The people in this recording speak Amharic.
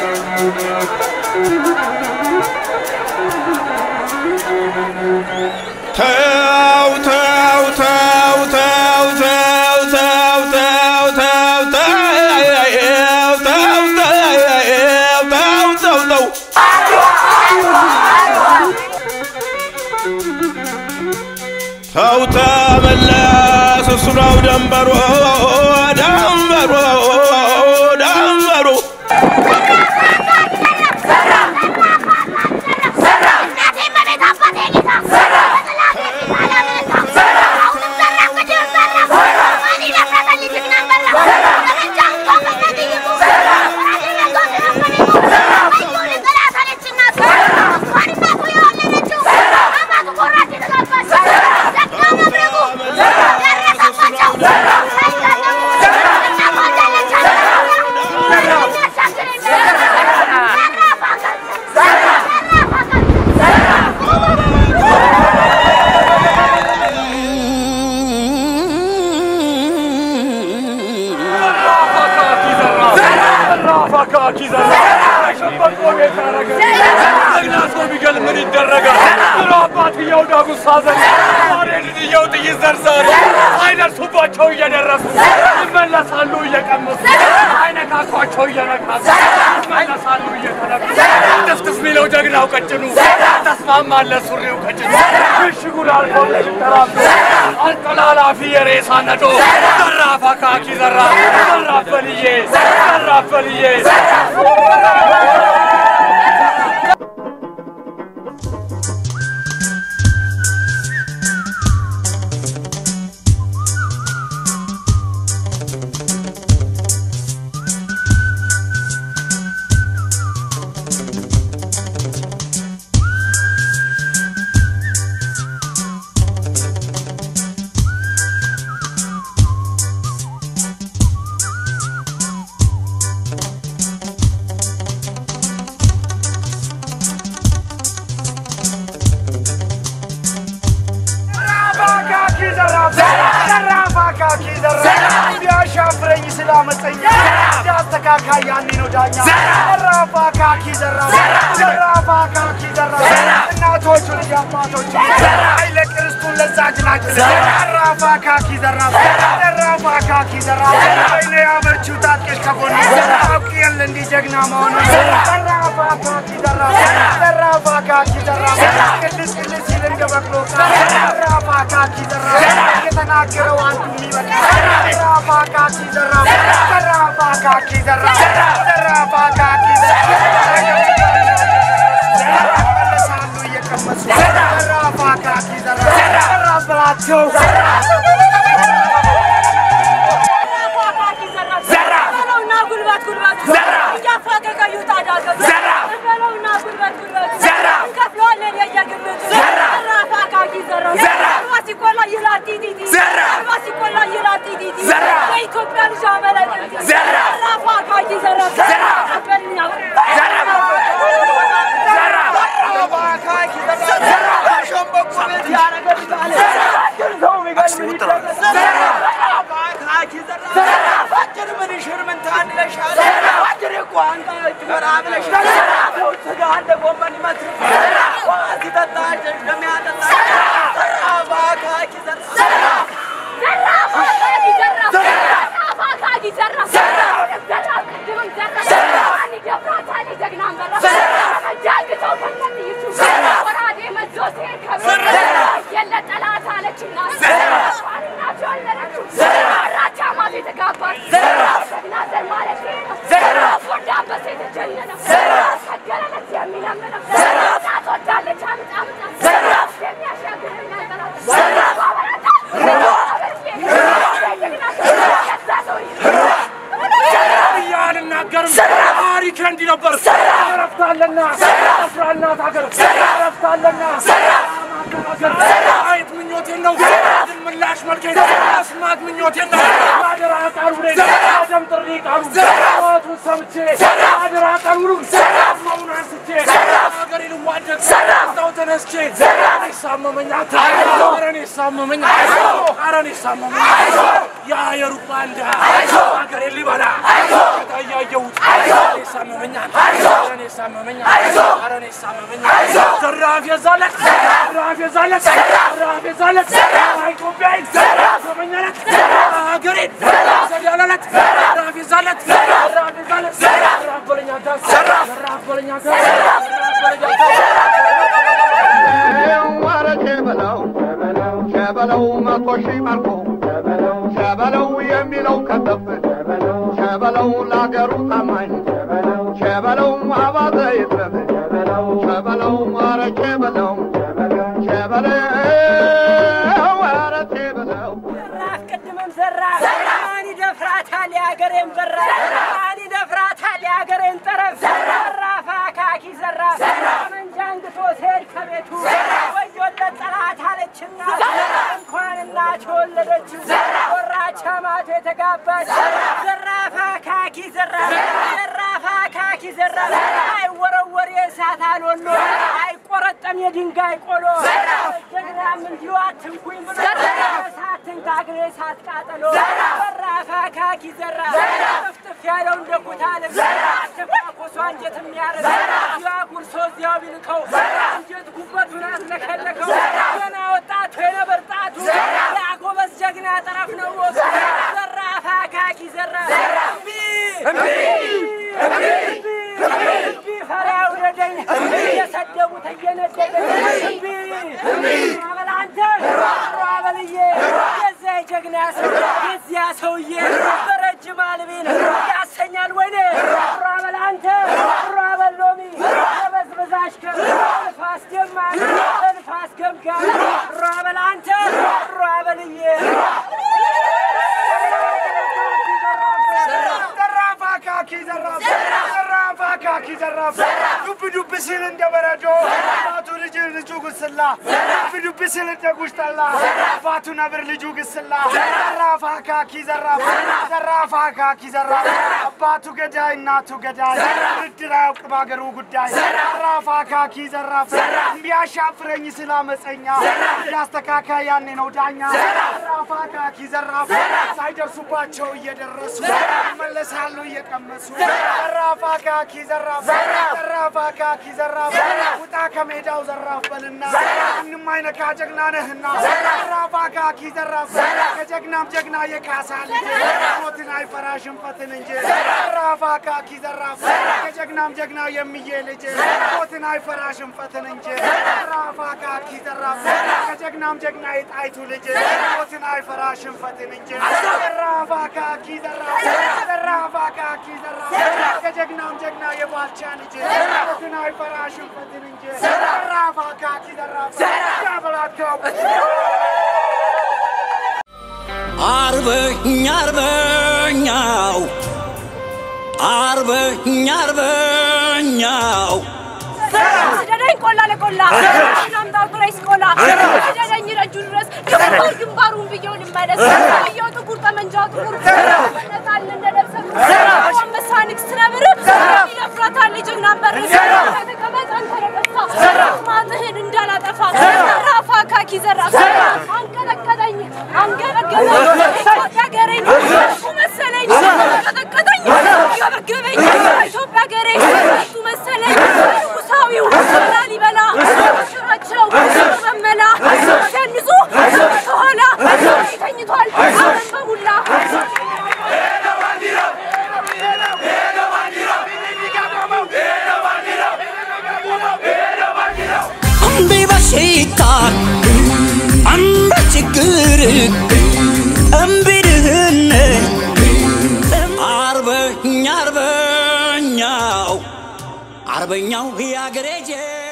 مال سوريو كجن شغل القول ترى الطلالة في ريسانتو درافا كاكي درافليه ተነስቼ ይሳመመኛል አረኔ ይሳመመኛል አረኔ ይሳመመኛል ያ የሩባንዳ አገሬ ሊበላ ታያየው ይሳመመኛል አረኔ ይሳመመኛል አረኔ ይሳመመኛል ዘራፍ የዛለት ኢትዮጵያ ይሳመመኛል አገሬ ዘዳለለት ዘራፍ የዛለት ዘራፍ በለኛ ዘራፍ በለኛ ሸበለው መቶሺ ማርኮ ሸበለው የሚለው ከተፍ ሸበለው ለአገሩ ታማኝ ሸበለው አባተ ይትረፍ ሸበለው ማረቼ በለው ሸበለው አረቼ በለው አስቀድመም ዘራ ማን ይደፍራታል ያገሬን በራ ማን ይደፍራታል ያገሬን ጠረፍ ዘራፋ ካኪ ዘራ መንጃንግቶ ሴድ ከቤቱ ወዮለት ጠላት አለችና እንኳን እናት ወለደችው ወራቻ ማት የተጋባች ዘራፋ ካኪ ዘራ አይወረወር የእሳት አልወሎ አይቆረጠም የድንጋይ ቆሎ ጀግናም እንዲሁ አትንኩኝ ብሎ እሳትን ጋግሬ እሳት ቃጠሎ ዘራፋ ካኪ ዘራ ጥፍጥፍ ያለው እንደ ኩታልም አትፋኮሱ አንጀት የሚያረግ ያጉርሶ እዚያው ቢልከው አንጀት ጉበቱን አስለከለከው ገና ወጣቱ የነበርጣቱ ያጎበዝ ጀግና ጠረፍ ነው ዘራፋ ካኪ ዘራ ፈራው ረደኝ የሰደቡት እየነደደኝ አበላንተ አበልዬ የዚያ ጀግና የዚያ ሰውዬ በረጅም አልቤን ያሰኛል ወይኔ አበላንተ አበሎሚ በዝበዛሽከር ንፋስ ደማን ንፋስ ገምጋም አበላንተ አበልዬ Kaki zarraf, dubbi silin de berajo, fatu licu gusilla, dubbi silin de gustalla, fatu naber licu gusilla, zarraf kaki zarraf, fatu gadai natu gadai, ritira bagaru gudai, zarraf kaki zarraf, biya shafreni silames enya, yasta kaka yanne no danya, zarraf kaki zarraf, saider supacho yederrasu, melesalu yekamasu, zarraf kaki zarraf kaki zarraf uta kamedaw zarraf balna inma ina ka jagna nehna zarraf kaki zarraf kajgnam jagna ye kasal motin ay farashim fatin inje zarraf kaki zarraf kajgnam jagna yemiye leje motin ay farashim fatin inje zarraf kaki zarraf kajgnam jagna it aytu leje motin ay farashim fatin inje zarraf kaki zarraf kajgnam jagna ye balchan inje motin ay farashim fatin inje zarraf kaki zarraf jabalatko arbanyarbanyaw Jadain kolla le kolla nam da turais kolla jadain rajul ras ግንባሩን ቢዮን ማለት ነው ጥቁር ጠመንጃ ጥቁር ነታል እንደለብሰ ወመሳኒክ ስነብር ይፍራታል ጀግና በር ተቀመጠን ተረፈሳ ማትህን እንዳላጠፋ ራፋ ካኪ ዘራፍ አንቀለቀለኝ ያገሬን መሰለኝ ተቀቀጠኝ ያበገበኝ ኢትዮጵያ ገሬ መሰለኝ ሙሳዊው ላሊበላ ሽራቸው መመላ ሸንዙ ሆላ ተኝቷል በሁላ እምቢበሽታ እምበችግር እምቢድህነ አርበኛው ያገሬ